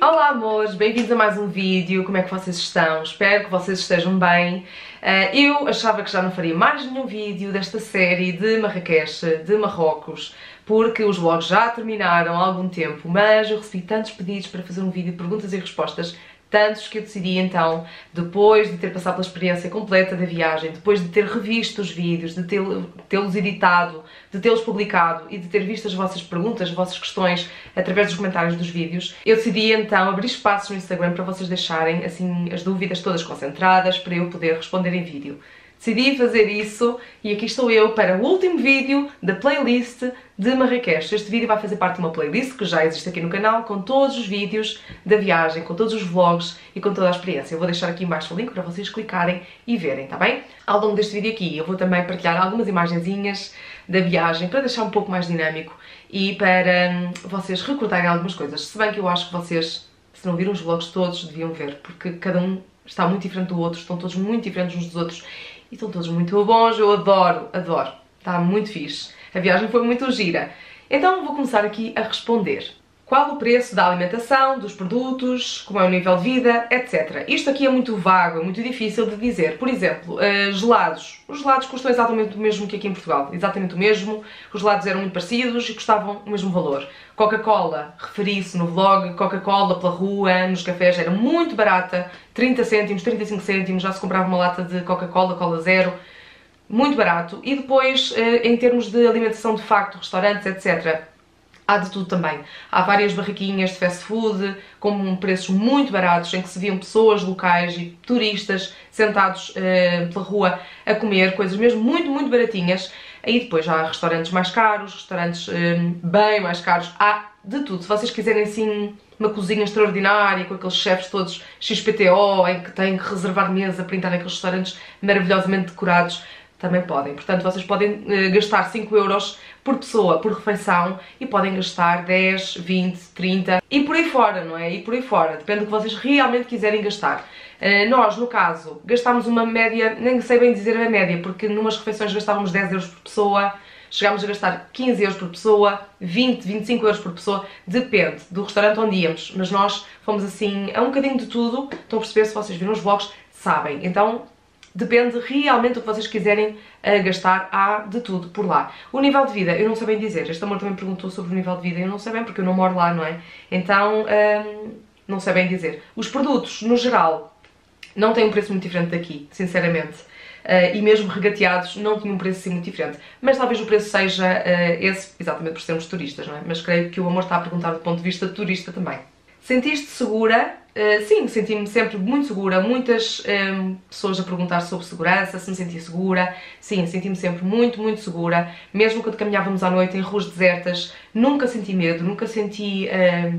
Olá amores, bem-vindos a mais um vídeo. Como é que vocês estão? Espero que vocês estejam bem. Eu achava que já não faria mais nenhum vídeo desta série de Marrakech, de Marrocos, porque os vlogs já terminaram há algum tempo, mas eu recebi tantos pedidos para fazer um vídeo de perguntas e respostas, tantos que eu decidi então, depois de ter passado pela experiência completa da viagem, depois de ter revisto os vídeos, de tê-los editado, de tê-los publicado e de ter visto as vossas perguntas, as vossas questões através dos comentários dos vídeos, eu decidi então abrir espaços no Instagram para vocês deixarem assim as dúvidas todas concentradas para eu poder responder em vídeo. Decidi fazer isso e aqui estou eu para o último vídeo da playlist de Marrakech. Este vídeo vai fazer parte de uma playlist que já existe aqui no canal com todos os vídeos da viagem, com todos os vlogs e com toda a experiência. Eu vou deixar aqui em baixo o link para vocês clicarem e verem, tá bem? Ao longo deste vídeo aqui eu vou também partilhar algumas imagenzinhas da viagem para deixar um pouco mais dinâmico e para vocês recordarem algumas coisas. Se bem que eu acho que vocês, se não viram os vlogs todos, deviam ver, porque cada um está muito diferente do outro, estão todos muito diferentes uns dos outros. E estão todos muito bons, eu adoro, adoro. Está muito fixe. A viagem foi muito gira. Então vou começar aqui a responder. Qual o preço da alimentação, dos produtos, como é o nível de vida, etc. Isto aqui é muito vago, é muito difícil de dizer. Por exemplo, gelados. Os gelados custam exatamente o mesmo que aqui em Portugal. Exatamente o mesmo. Os gelados eram muito parecidos e custavam o mesmo valor. Coca-Cola, referi-se no vlog, Coca-Cola pela rua, nos cafés era muito barata. 30 cêntimos, 35 cêntimos, já se comprava uma lata de Coca-Cola, Cola Zero. Muito barato. E depois, em termos de alimentação de facto, restaurantes, etc., há de tudo também. Há várias barraquinhas de fast food com preços muito baratos, em que se viam pessoas locais e turistas sentados pela rua a comer coisas mesmo muito, muito baratinhas. Aí depois há restaurantes mais caros, restaurantes bem mais caros, há de tudo. Se vocês quiserem assim uma cozinha extraordinária, com aqueles chefes todos XPTO, em que têm que reservar mesa para entrar naqueles restaurantes maravilhosamente decorados, também podem. Portanto, vocês podem gastar 5 euros por pessoa, por refeição, e podem gastar 10, 20, 30 e por aí fora, não é? E por aí fora, depende do que vocês realmente quiserem gastar. Nós, no caso, gastámos uma média, nem sei bem dizer a média, porque numas refeições gastávamos 10 euros por pessoa, chegámos a gastar 15 euros por pessoa, 20, 25 euros por pessoa, depende do restaurante onde íamos, mas nós fomos assim a um bocadinho de tudo. Estão a perceber? Se vocês viram os vlogs, sabem. Então depende realmente do que vocês quiserem gastar, há de tudo por lá. O nível de vida, eu não sei bem dizer. Este amor também perguntou sobre o nível de vida, eu não sei bem porque eu não moro lá, não é? Então, não sei bem dizer. Os produtos, no geral, não têm um preço muito diferente daqui, sinceramente. E mesmo regateados não tinham um preço assim muito diferente. Mas talvez o preço seja esse, exatamente por sermos turistas, não é? Mas creio que o amor está a perguntar do ponto de vista de turista também. Sentiste segura? Sim, senti-me sempre muito segura. Muitas pessoas a perguntar sobre segurança, se me sentia segura. Sim, senti-me sempre muito, muito segura. Mesmo quando caminhávamos à noite em ruas desertas, nunca senti medo, nunca senti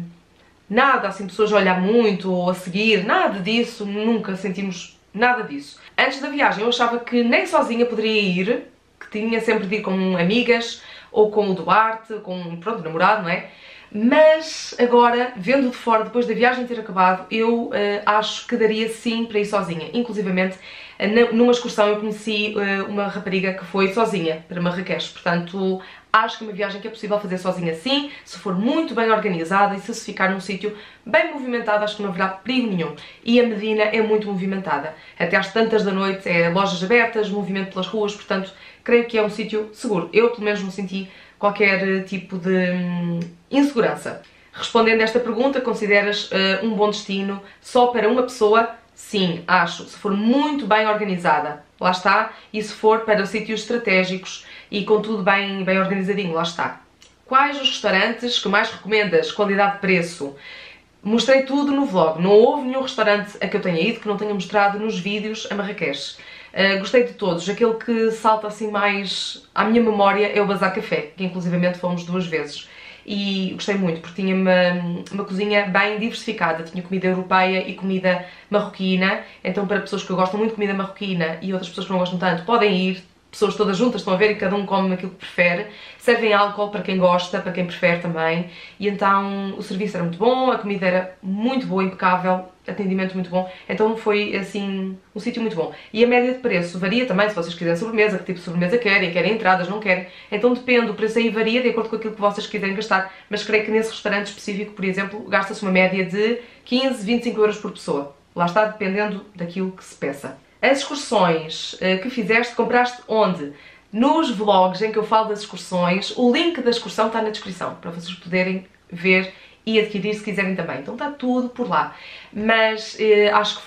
nada, assim, pessoas a olhar muito ou a seguir, nada disso, nunca sentimos nada disso. Antes da viagem eu achava que nem sozinha poderia ir, que tinha sempre de ir com amigas ou com o Duarte, com, pronto, o namorado, não é? Mas agora, vendo de fora, depois da viagem ter acabado, eu acho que daria sim para ir sozinha. Inclusivamente, numa excursão eu conheci uma rapariga que foi sozinha para Marrakech. Portanto, acho que é uma viagem que é possível fazer sozinha sim, se for muito bem organizada e se ficar num sítio bem movimentado, acho que não haverá perigo nenhum. E a Medina é muito movimentada. Até às tantas da noite, lojas abertas, movimento pelas ruas, portanto, creio que é um sítio seguro. Eu, pelo menos, não senti qualquer tipo de insegurança. Respondendo a esta pergunta, consideras um bom destino só para uma pessoa? Sim, acho. Se for muito bem organizada, lá está. E se for para sítios estratégicos e com tudo bem organizadinho, lá está. Quais os restaurantes que mais recomendas? Qualidade-preço? Mostrei tudo no vlog. Não houve nenhum restaurante a que eu tenha ido que não tenha mostrado nos vídeos a Marrakech. Gostei de todos. Aquele que salta assim mais à minha memória é o Bazar Café, que inclusivamente fomos 2 vezes. E gostei muito, porque tinha uma cozinha bem diversificada. Tinha comida europeia e comida marroquina. Então, para pessoas que gostam muito de comida marroquina e outras pessoas que não gostam tanto, podem ir. pessoas todas juntas, estão a ver, e cada um come aquilo que prefere. Servem álcool para quem gosta, para quem prefere também. E então o serviço era muito bom, a comida era muito boa, impecável, atendimento muito bom. Então foi assim um sítio muito bom. E a média de preço varia também, se vocês quiserem sobremesa, que tipo de sobremesa querem entradas, não querem. Então depende, o preço aí varia de acordo com aquilo que vocês quiserem gastar. Mas creio que nesse restaurante específico, por exemplo, gasta-se uma média de 15, 25 euros por pessoa. Lá está, dependendo daquilo que se peça. As excursões que fizeste, compraste onde? Nos vlogs em que eu falo das excursões, o link da excursão está na descrição, para vocês poderem ver e adquirir se quiserem também. Então está tudo por lá. Mas acho que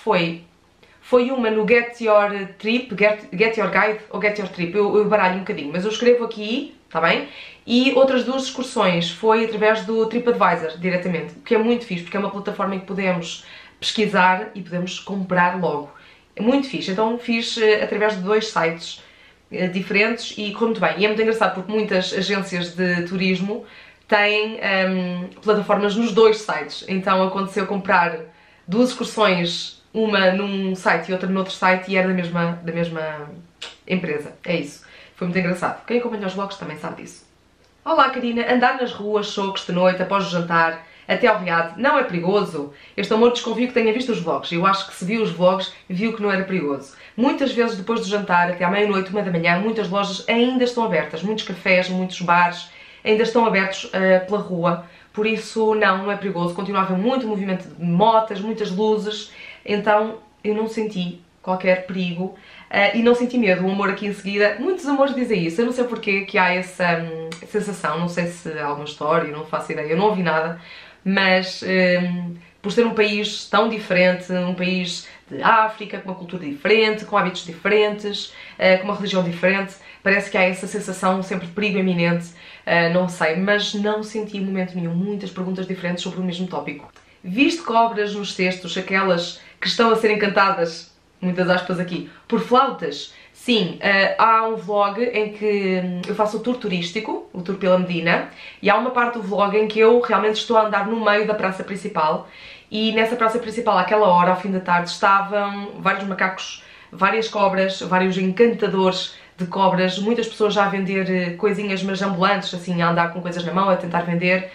foi uma no Get Your Trip, Get Your Guide ou Get Your Trip, eu baralho um bocadinho, mas eu escrevo aqui, está bem? E outras duas excursões foi através do TripAdvisor, diretamente, o que é muito fixe, porque é uma plataforma em que podemos pesquisar e podemos comprar logo. É muito fixe, então fiz através de 2 sites diferentes e correu muito bem. E é muito engraçado porque muitas agências de turismo têm plataformas nos 2 sites. Então aconteceu comprar 2 excursões, uma num site e outra noutro site, e era da mesma empresa. É isso. Foi muito engraçado. Quem acompanha os vlogs também sabe disso. Olá, Karina. Andar nas ruas, socos de noite, após o jantar, até ao riad, não é perigoso? Este amor desconfio que tenha visto os vlogs. Eu acho que se viu os vlogs, viu que não era perigoso. Muitas vezes depois do jantar, até à meia-noite, 1 da manhã, muitas lojas ainda estão abertas. Muitos cafés, muitos bares ainda estão abertos pela rua. Por isso, não é perigoso. Continua a haver muito movimento de motas, muitas luzes. Então, eu não senti qualquer perigo e não senti medo. O amor aqui em seguida, muitos amores dizem isso. Eu não sei porque que há essa sensação. Não sei se há alguma história, não faço ideia. Eu não ouvi nada. Mas por ser um país tão diferente, um país de África, com uma cultura diferente, com hábitos diferentes, com uma religião diferente, parece que há essa sensação sempre de perigo iminente, não sei, mas não senti em momento nenhum muitas perguntas diferentes sobre o mesmo tópico. Viste cobras nos cestos, aquelas que estão a ser encantadas, muitas aspas aqui, por flautas? Sim, há um vlog em que eu faço o tour turístico, o tour pela Medina, e há uma parte do vlog em que eu realmente estou a andar no meio da praça principal, e nessa praça principal, àquela hora, ao fim da tarde, estavam vários macacos, várias cobras, vários encantadores de cobras, muitas pessoas já a vender coisinhas, mas ambulantes, assim, a andar com coisas na mão, a tentar vender.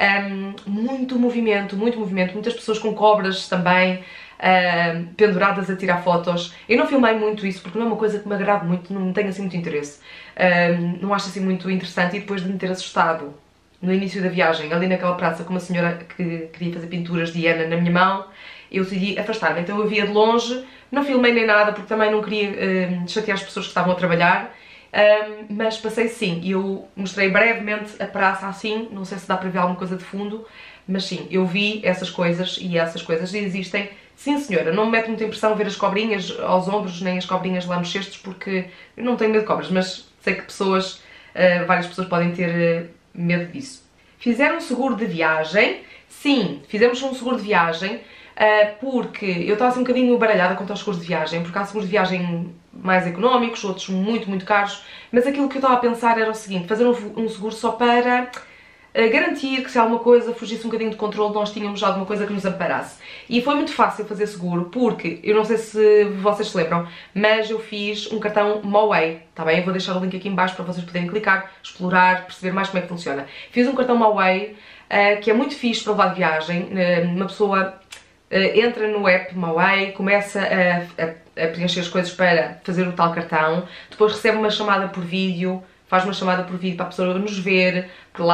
Muito movimento, muitas pessoas com cobras também, penduradas a tirar fotos. Eu não filmei muito isso porque não é uma coisa que me agrada muito, não tenho assim muito interesse, não acho assim muito interessante. E depois de me ter assustado no início da viagem, ali naquela praça com uma senhora que queria fazer pinturas de hiena na minha mão, eu decidi afastar-me. Então eu via de longe, não filmei nem nada porque também não queria chatear as pessoas que estavam a trabalhar. Mas passei sim, e eu mostrei brevemente a praça assim, não sei se dá para ver alguma coisa de fundo, mas sim, eu vi essas coisas e essas coisas existem. Sim senhora, não me mete muita impressão ver as cobrinhas aos ombros, nem as cobrinhas lá nos cestos, porque eu não tenho medo de cobras, mas sei que pessoas, várias pessoas podem ter medo disso. Fizeram um seguro de viagem? Sim, fizemos um seguro de viagem, porque eu estava assim um bocadinho baralhada quanto aos seguros de viagem, porque há seguros de viagem mais económicos, outros muito caros, mas aquilo que eu estava a pensar era o seguinte: fazer um seguro só para garantir que se alguma coisa fugisse um bocadinho de controle, nós tínhamos alguma coisa que nos amparasse. E foi muito fácil fazer seguro, porque, eu não sei se vocês se lembram, mas eu fiz um cartão MOWAY, tá bem? Eu vou deixar o link aqui em baixo para vocês poderem clicar, explorar, perceber mais como é que funciona. Fiz um cartão MOWAY, que é muito fixe para levar de viagem. Uma pessoa entra no app MOWAY, começa a preencher as coisas para fazer o tal cartão, depois recebe uma chamada por vídeo, faz uma chamada por vídeo para a pessoa nos ver,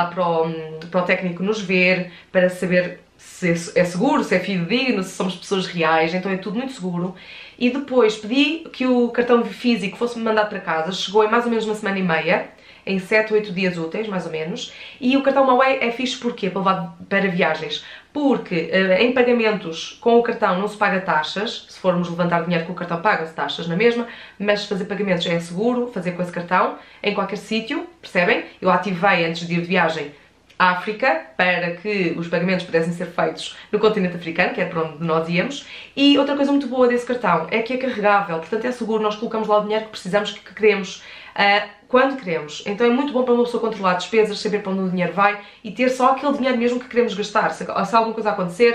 para o técnico nos ver, para saber se é seguro, se é fidedigno, se somos pessoas reais, então é tudo muito seguro. E depois pedi que o cartão físico fosse-me mandado para casa, chegou em mais ou menos uma semana e meia, em 7 ou 8 dias úteis, mais ou menos. E o cartão MOWAY é fixe porquê? Para levar para viagens. Porque em pagamentos com o cartão não se paga taxas, se formos levantar dinheiro com o cartão paga-se taxas na mesma, mas fazer pagamentos é seguro, fazer com esse cartão, em qualquer sítio, percebem? Eu ativei antes de ir de viagem África, para que os pagamentos pudessem ser feitos no continente africano, que é para onde nós íamos. E outra coisa muito boa desse cartão é que é carregável, portanto é seguro, nós colocamos lá o dinheiro que precisamos, que queremos, quando queremos. Então é muito bom para uma pessoa controlar despesas, saber para onde o dinheiro vai e ter só aquele dinheiro mesmo que queremos gastar. Se alguma coisa acontecer,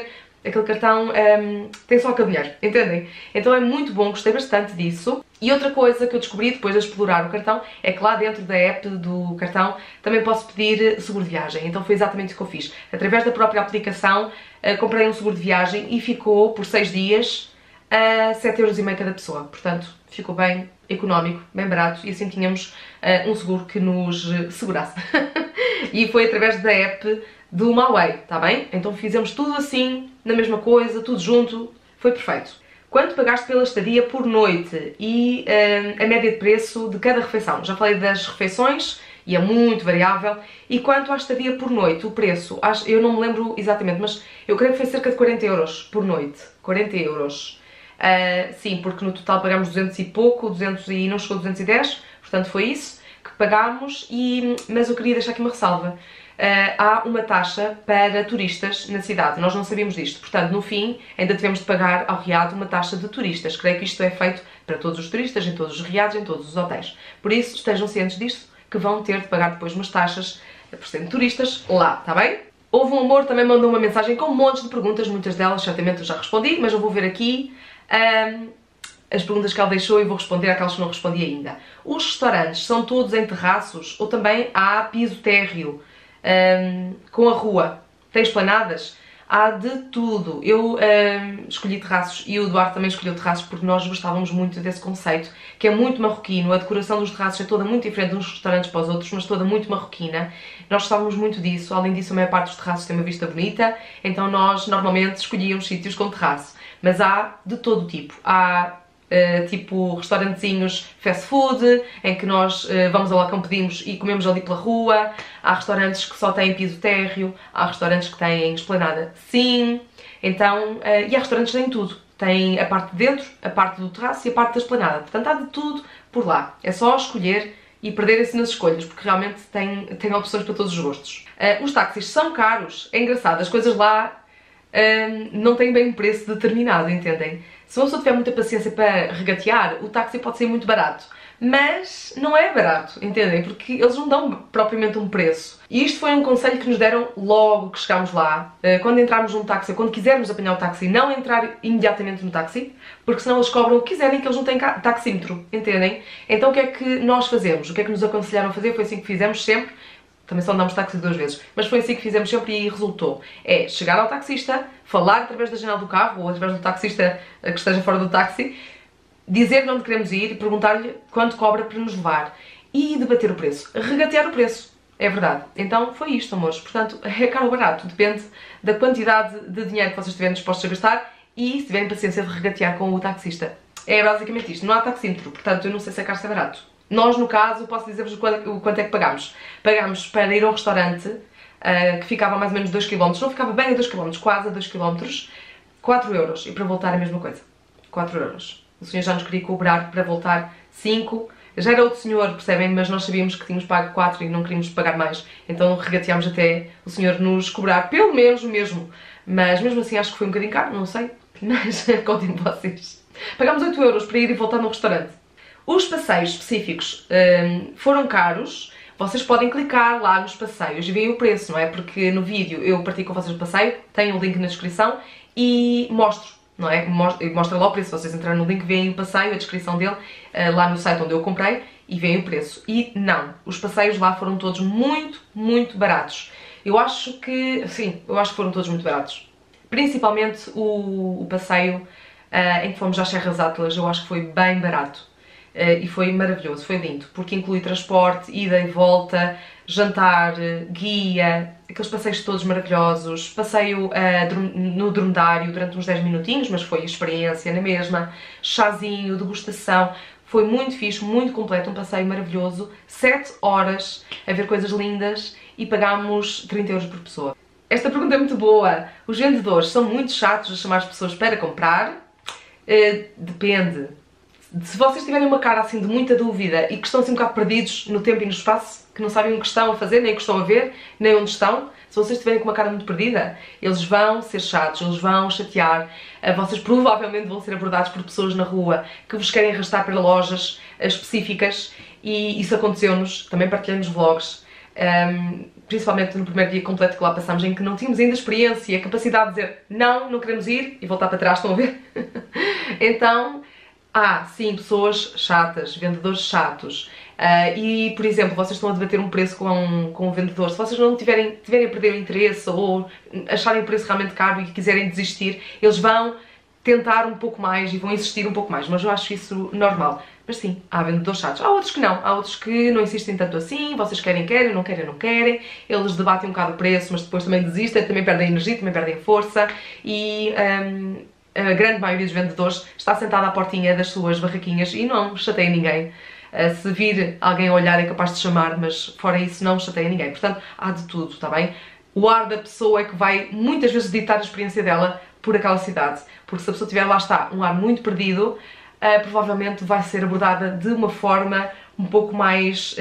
aquele cartão tem só aquele dinheiro, entendem? Então é muito bom, gostei bastante disso. E outra coisa que eu descobri depois de explorar o cartão é que lá dentro da app do cartão também posso pedir seguro de viagem. Então foi exatamente o que eu fiz. Através da própria aplicação comprei um seguro de viagem e ficou por 6 dias a 7,5€ cada pessoa. Portanto, ficou bem económico, bem barato, e assim tínhamos um seguro que nos segurasse. E foi através da app do Huawei, está bem? Então fizemos tudo assim, na mesma coisa, tudo junto, foi perfeito. Quanto pagaste pela estadia por noite e a média de preço de cada refeição? Já falei das refeições e é muito variável. E quanto à estadia por noite, o preço, eu não me lembro exatamente, mas eu creio que foi cerca de 40€ por noite. 40€. Sim, porque no total pagámos 200 e pouco, 200 e não chegou a 210, portanto foi isso que pagámos, mas eu queria deixar aqui uma ressalva. Há uma taxa para turistas na cidade, nós não sabíamos disto, portanto no fim ainda tivemos de pagar ao riad uma taxa de turistas. Creio que isto é feito para todos os turistas, em todos os riads, em todos os hotéis. Por isso estejam cientes disto, que vão ter de pagar depois umas taxas por serem turistas lá, está bem? Houve um amor, também mandou uma mensagem com montes de perguntas, muitas delas certamente eu já respondi, mas eu vou ver aqui as perguntas que ela deixou e vou responder àquelas que não respondi ainda. Os restaurantes são todos em terraços ou também há piso térreo com a rua? Tem esplanadas? Há de tudo. Eu escolhi terraços e o Eduardo também escolheu terraços porque nós gostávamos muito desse conceito, que é muito marroquino. A decoração dos terraços é toda muito diferente de uns restaurantes para os outros, mas toda muito marroquina. Nós gostávamos muito disso. Além disso, a maior parte dos terraços tem uma vista bonita, então nós normalmente escolhíamos sítios com terraço. Mas há de todo o tipo. Há tipo restaurantezinhos fast food, em que nós vamos ao balcão, pedimos e comemos ali pela rua. Há restaurantes que só têm piso térreo, há restaurantes que têm esplanada, sim. Então, e há restaurantes que têm tudo. Tem a parte de dentro, a parte do terraço e a parte da esplanada. Portanto, há de tudo por lá. É só escolher e perderem-se nas escolhas, porque realmente tem opções para todos os gostos. Os táxis são caros, é engraçado, as coisas lá não têm bem um preço determinado, entendem? Se uma pessoa tiver muita paciência para regatear, o táxi pode ser muito barato. Mas não é barato, entendem? Porque eles não dão propriamente um preço. E isto foi um conselho que nos deram logo que chegámos lá. Quando entrarmos num táxi, ou quando quisermos apanhar o táxi, não entrar imediatamente no táxi, porque senão eles cobram o que quiserem, que eles não têm taxímetro, entendem? Então o que é que nós fazemos? O que é que nos aconselharam a fazer? Foi assim que fizemos sempre. Também só andamos táxi 2 vezes, mas foi assim que fizemos sempre e resultou. É chegar ao taxista, falar através da janela do carro ou através do taxista que esteja fora do táxi, dizer onde queremos ir e perguntar-lhe quanto cobra para nos levar e debater o preço, regatear o preço. É verdade. Então foi isto, amores. Portanto, é caro ou barato, depende da quantidade de dinheiro que vocês estiverem dispostos a gastar e se tiverem paciência de regatear com o taxista. É basicamente isto. Não há taxímetro, portanto eu não sei se é caro ou se é barato. Nós, no caso, posso dizer-vos o quanto é que pagámos. Pagámos para ir a um restaurante que ficava a mais ou menos 2 km, não ficava bem a 2 km, quase a 2 km, 4€. E para voltar a mesma coisa, 4€. O senhor já nos queria cobrar para voltar 5. Já era outro senhor, percebem? Mas nós sabíamos que tínhamos pago 4 e não queríamos pagar mais. Então regateámos até o senhor nos cobrar pelo menos o mesmo. Mas mesmo assim acho que foi um bocadinho caro, não sei. Mas contem vocês. Pagámos 8€ para ir e voltar no restaurante. Os passeios específicos foram caros. Vocês podem clicar lá nos passeios e veem o preço, não é? Porque no vídeo eu partilho com vocês o passeio, tem o link na descrição e mostro, não é? Mostra lá o preço. Se vocês entrarem no link, veem o passeio, a descrição dele, lá no site onde eu comprei e veem o preço. E não, os passeios lá foram todos muito, muito baratos. Eu acho que, sim, eu acho que foram todos muito baratos. Principalmente o passeio em que fomos às Serras Atlas, eu acho que foi bem barato. E foi maravilhoso, foi lindo, porque inclui transporte, ida e volta, jantar, guia, aqueles passeios todos maravilhosos, passeio no dromedário durante uns 10 minutinhos, mas foi experiência na mesma, chazinho, degustação, foi muito fixe, muito completo, um passeio maravilhoso, 7 horas a ver coisas lindas e pagámos 30€ por pessoa. Esta pergunta é muito boa. Os vendedores são muito chatos a chamar as pessoas para comprar? Depende. Se vocês tiverem uma cara assim de muita dúvida e que estão assim um bocado perdidos no tempo e no espaço, que não sabem o que estão a fazer, nem o que estão a ver, nem onde estão, se vocês estiverem com uma cara muito perdida, eles vão ser chatos, eles vão chatear, vocês provavelmente vão ser abordados por pessoas na rua que vos querem arrastar para lojas específicas e isso aconteceu-nos, também partilhamos vlogs. principalmente no primeiro dia completo que lá passamos, em que não tínhamos ainda experiência e a capacidade de dizer não, não queremos ir e voltar para trás, estão a ver? Então, há sim pessoas chatas, vendedores chatos. E, por exemplo, vocês estão a debater um preço com um vendedor. Se vocês não tiverem a perder o interesse ou acharem o preço realmente caro e quiserem desistir, eles vão tentar um pouco mais e vão insistir um pouco mais, mas eu acho isso normal. Mas sim, há vendedores chatos. Há outros que não, há outros que não insistem tanto assim, vocês querem, não querem. Eles debatem um bocado o preço, mas depois também desistem, também perdem energia, também perdem força e a grande maioria dos vendedores está sentada à portinha das suas barraquinhas e não chateia ninguém. Se vir alguém a olhar é capaz de chamar, mas fora isso não chateia ninguém. Portanto, há de tudo, está bem? O ar da pessoa é que vai muitas vezes ditar a experiência dela por aquela cidade. Porque se a pessoa tiver, lá está, um ar muito perdido, provavelmente vai ser abordada de uma forma um pouco mais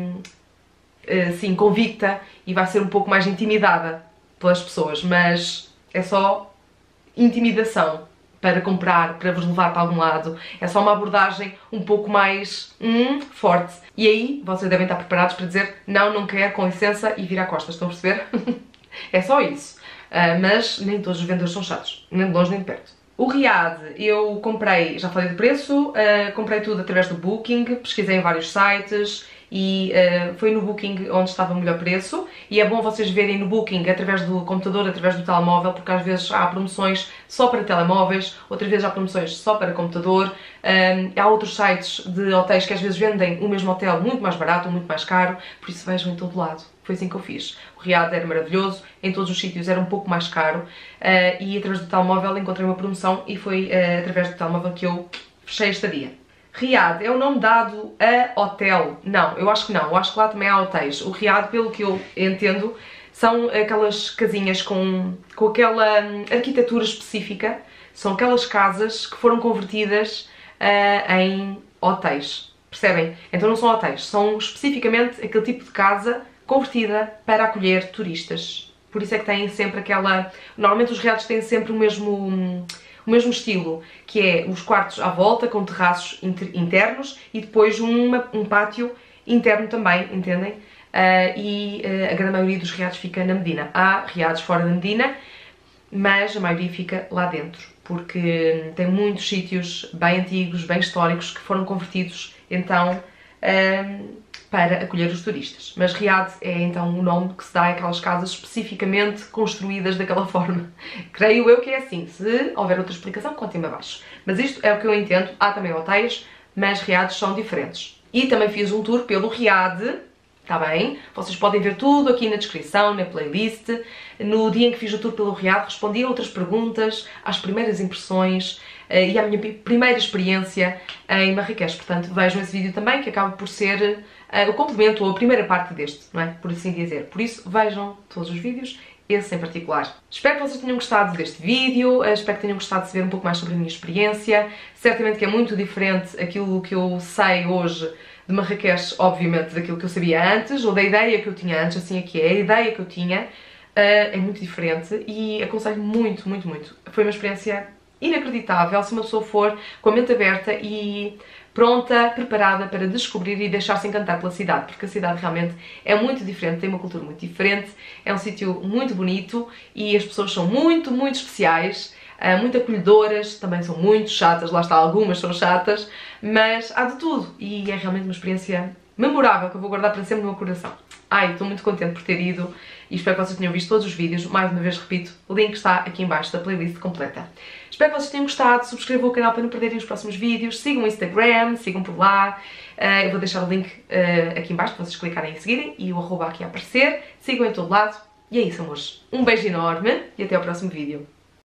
sim, convicta e vai ser um pouco mais intimidada pelas pessoas. Mas é só intimidação para comprar, para vos levar para algum lado. É só uma abordagem um pouco mais forte. E aí vocês devem estar preparados para dizer não, não quero, com licença, e virar costas, estão a perceber? É só isso. Mas nem todos os vendedores são chatos, nem de longe nem de perto. O Riad, eu comprei, já falei de preço, comprei tudo através do Booking, pesquisei em vários sites e foi no Booking onde estava o melhor preço. E é bom vocês verem no Booking através do computador, através do telemóvel, porque às vezes há promoções só para telemóveis, outras vezes há promoções só para computador. Há outros sites de hotéis que às vezes vendem o mesmo hotel muito mais barato ou muito mais caro, por isso vejam em todo lado. Foi assim que eu fiz. O Riad era maravilhoso, em todos os sítios era um pouco mais caro e através do telemóvel encontrei uma promoção e foi através do telemóvel que eu fechei a estadia. Riad é o nome dado a hotel? Não, eu acho que não. Eu acho que lá também há hotéis. O Riad, pelo que eu entendo, são aquelas casinhas com aquela arquitetura específica. São aquelas casas que foram convertidas em hotéis. Percebem? Então não são hotéis. São especificamente aquele tipo de casa convertida para acolher turistas. Por isso é que têm sempre aquela... Normalmente os Riads têm sempre o mesmo estilo, que é os quartos à volta, com terraços internos e depois um pátio interno também, entendem? A grande maioria dos Riads fica na Medina. Há Riads fora da Medina, mas a maioria fica lá dentro, porque tem muitos sítios bem antigos, bem históricos, que foram convertidos, então, para acolher os turistas. Mas Riad é então o nome que se dá àquelas casas especificamente construídas daquela forma. Creio eu que é assim. Se houver outra explicação, contem-me abaixo. Mas isto é o que eu entendo. Há também hotéis, mas Riads são diferentes. E também fiz um tour pelo Riad, está bem? Vocês podem ver tudo aqui na descrição, na playlist. No dia em que fiz o tour pelo Riad, respondi a outras perguntas, às primeiras impressões e à minha primeira experiência em Marrakech. Portanto, vejam esse vídeo também, que acaba por ser o complemento ou a primeira parte deste, não é? Por assim dizer. Por isso, vejam todos os vídeos, esse em particular. Espero que vocês tenham gostado deste vídeo, espero que tenham gostado de saber um pouco mais sobre a minha experiência. Certamente que é muito diferente aquilo que eu sei hoje de Marrakech, obviamente, daquilo que eu sabia antes, ou da ideia que eu tinha antes, assim é que é, a ideia que eu tinha é muito diferente e aconselho muito, muito, muito. Foi uma experiência inacreditável se uma pessoa for com a mente aberta e pronta, preparada para descobrir e deixar-se encantar pela cidade, porque a cidade realmente é muito diferente, tem uma cultura muito diferente, é um sítio muito bonito e as pessoas são muito, muito especiais, muito acolhedoras, também são muito chatas, lá está, algumas são chatas, mas há de tudo e é realmente uma experiência memorável que eu vou guardar para sempre no meu coração. Ai, estou muito contente por ter ido e espero que vocês tenham visto todos os vídeos. Mais uma vez repito, o link está aqui em baixo da playlist completa. Espero que vocês tenham gostado, subscrevam o canal para não perderem os próximos vídeos, sigam o Instagram, sigam por lá. Eu vou deixar o link aqui em baixo para vocês clicarem e seguirem e o arroba aqui a aparecer. Sigam em todo lado. E é isso, amores. Um beijo enorme e até ao próximo vídeo.